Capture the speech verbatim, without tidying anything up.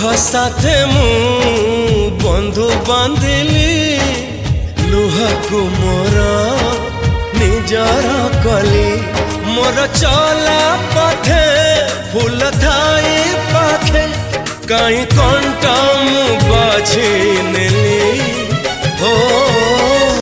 साथे मु बंधु बांधिली लुह को मोर निजर कली मोर चला पथे फूल थाई पाखे कहीं कंटा मु बाझी नेली हो